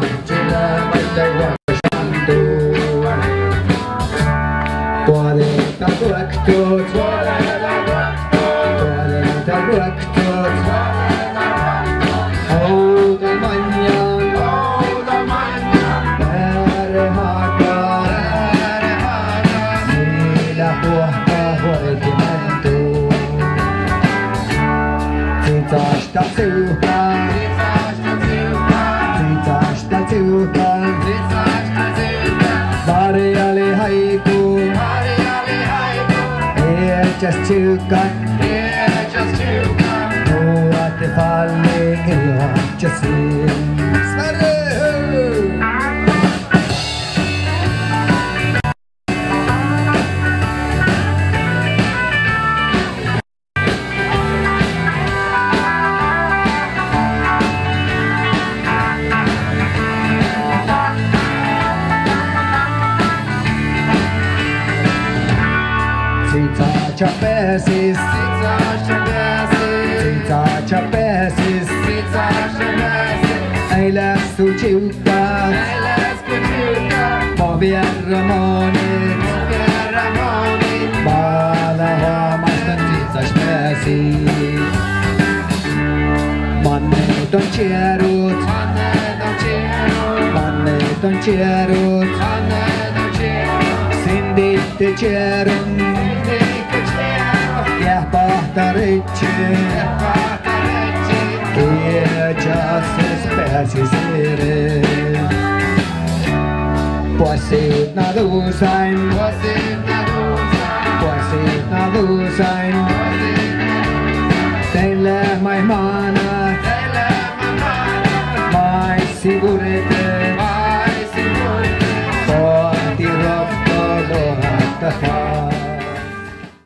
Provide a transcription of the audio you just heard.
Just too good, yeah, just too good. Oh, what the falling in love just seems. Chapesis, chapesis, ei lässu ciucca, povia Ramoni, bala huomastan sitsas pääsi. Manneet on cierut, manneet on cierut, sinditte cierun. Pahtaritsi, kiečas pääsisire. Puosit nadusain, puosit nadusain. Teille maihmana, maissigurite, kohti rokko lohata.